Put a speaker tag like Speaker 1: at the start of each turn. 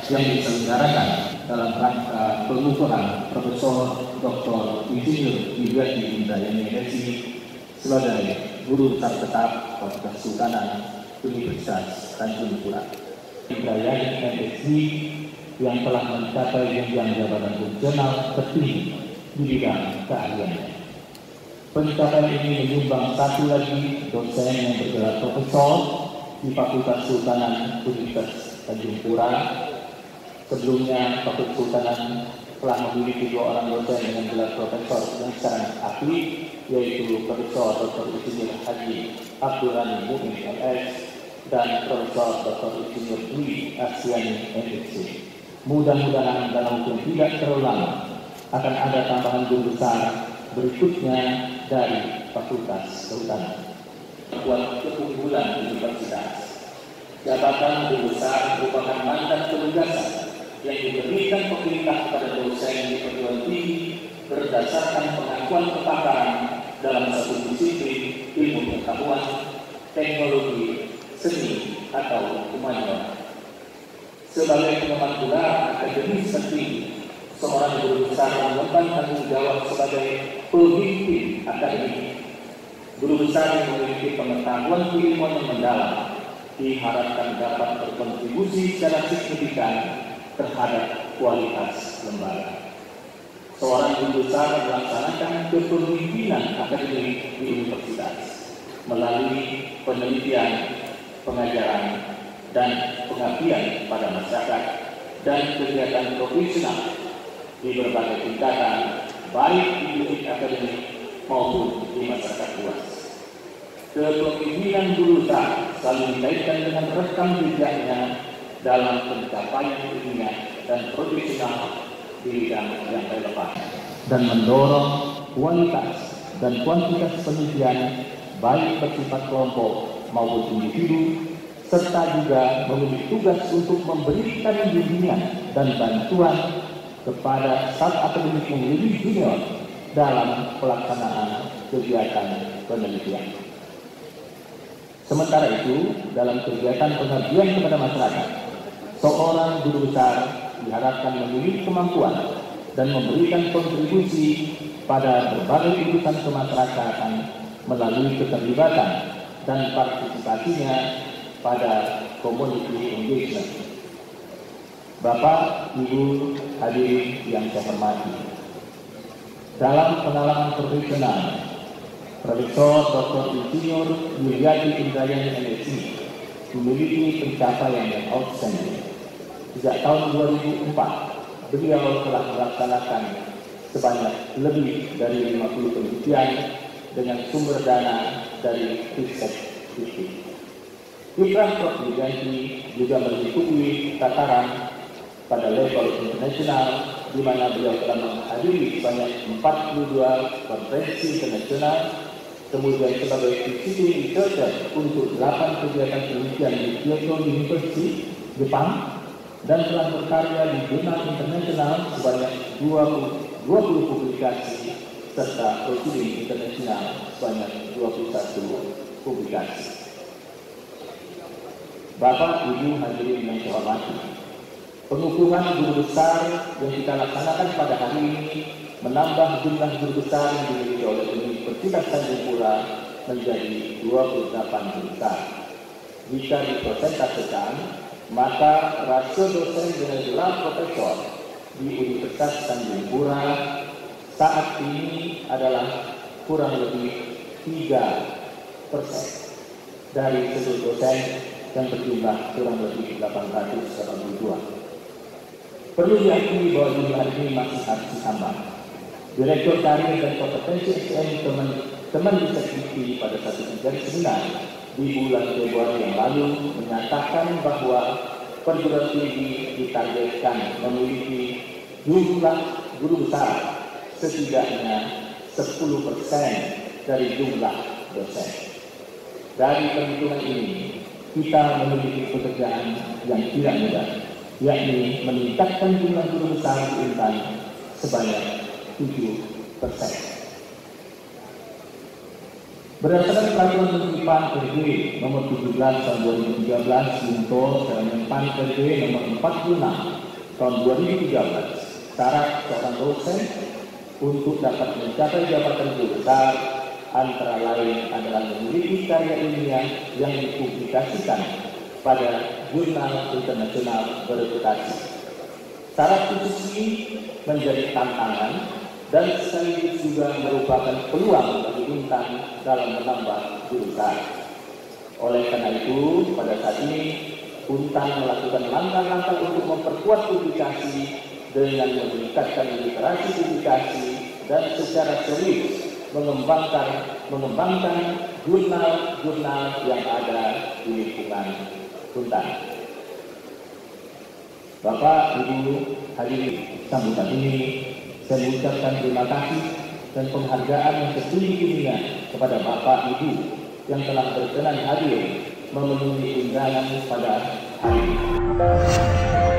Speaker 1: yang diselenggarakan dalam rangka pengukuhan Profesor Dr. Insinyur Widyati Indrayani MSc sebagai Guru Besar Tetap Fakultas Kehutanan Universitas Tanjung Pura. Indrayani MSc yang telah mencapai jenjang jabatan fungsional tertinggi di bidang keahliannya. Pencapaian ini menyumbang satu lagi dosen yang bergelar profesor di Fakultas Kehutanan Universitas Tanjung Pura. Sebelumnya, Fakultas Kehutanan telah memiliki 2 orang dosen dengan gelar profesor yang sekarang aktif, yaitu Profesor Dr. Insinyur Haji Abdul Ghani Mu'min MS dan Profesor Dr. Insinyur Dwi Arsiani MSc. Mudah-mudahan dalam waktu tidak terlalu lama akan ada tambahan guru besar berikutnya dari Fakultas Kehutanan. Buat keunggulan universitas, jabatan guru besar merupakan mandat penugasan yang diberikan pemerintah kepada dosen di perguruan tinggi berdasarkan pengakuan kepakaran dalam satu disiplin ilmu pengetahuan, teknologi, seni, atau humaniora. Sebagai pengemban gelar akademis tertinggi, seorang guru besar mengemban tanggung jawab sebagai pemimpin akademik. Guru besar yang memiliki pengetahuan keilmuan yang mendalam diharapkan dapat berkontribusi secara signifikan terhadap kualitas lembaga. Seorang guru besar melaksanakan kepemimpinan akademik di universitas melalui penelitian, pengajaran, dan pengabdian pada masyarakat dan kegiatan profesional di berbagai tingkatan, baik di unit akademik maupun di masyarakat luas. Kepemimpinan guru besar selalu dikaitkan dengan rekam jejaknya dalam pencapaian ilmiah dan profesional di bidang yang relevan dan mendorong kualitas dan kuantitas penelitian baik bersifat kelompok maupun individu, serta juga memiliki tugas untuk memberikan bimbingan dan bantuan kepada staf akademik yang lebih junior dalam pelaksanaan kegiatan penelitian. Sementara itu, dalam kegiatan pengabdian kepada masyarakat, seorang guru besar diharapkan memiliki kemampuan dan memberikan kontribusi pada berbagai urusan kemasyarakatan melalui keterlibatan dan partisipasinya pada community engagement. Bapak, Ibu, hadirin yang saya hormati, dalam pengalaman profesional, Profesor Dr. Insinyur Widyati Indrayani MSc memiliki pencapaian yang outstanding. Sejak tahun 2004, beliau telah melaksanakan sebanyak lebih dari 50 penelitian dengan sumber dana dari riset fisik. Kiprah Prof. Widyati juga mengikuti tataran pada level internasional, di mana beliau telah menghadiri sebanyak 42 konferensi internasional, kemudian sebagai visiting researcher untuk 8 kegiatan penelitian di Kyoto University, Jepang, dan telah berkarya di jurnal internasional sebanyak 20 publikasi serta proceeding internasional sebanyak 21 publikasi. Bapak, Ibu, hadirin yang saya hormati, pengukuhan guru besar yang kita laksanakan pada hari ini menambah jumlah guru besar yang dimiliki oleh Universitas Tanjung Pura menjadi 28 guru besar. Jika dipersentasekan, maka rasio dosen dengan gelar profesor di Universitas Tanjung Pura saat ini adalah kurang lebih 3% dari seluruh dosen yang berjumlah kurang lebih 882. Perlu diakui bahwa jumlah ini masih harus ditambah. Direktur Karir dan Kompetensi SDM Kemendikbud pada 1/9 di bulan Februari yang lalu menyatakan bahwa perguruan tinggi ditargetkan memiliki jumlah guru besar setidaknya 10% dari jumlah dosen. Dari perhitungan ini, kita memiliki pekerjaan yang tidak mudah, yakni meningkatkan jumlah guru besar di Intan sebanyak 7%. Berdasarkan Peraturan Menteri PAN RB Nomor 17 Tahun 2013 Junto Permen PAN RB Nomor 46 Tahun 2013, syarat seorang dosen untuk dapat mencapai jabatan guru besar antara lain adalah memiliki karya ilmiah yang dipublikasikan pada jurnal internasional bereputasi. Syarat khusus ini menjadi tantangan dan sekaligus juga merupakan peluang bagi Untan dalam menambah jurusan. Oleh karena itu, pada saat ini Untan melakukan langkah-langkah untuk memperkuat publikasi dengan meningkatkan literasi publikasi dan secara serius mengembangkan jurnal-jurnal yang ada di lingkungan Untan. Bapak, Ibu, hadirin sambutan ini, saya mengucapkan terima kasih dan penghargaan yang setinggi-tingginya kepada Bapak, Ibu yang telah berkenan hadir memenuhi undangan pada hari ini.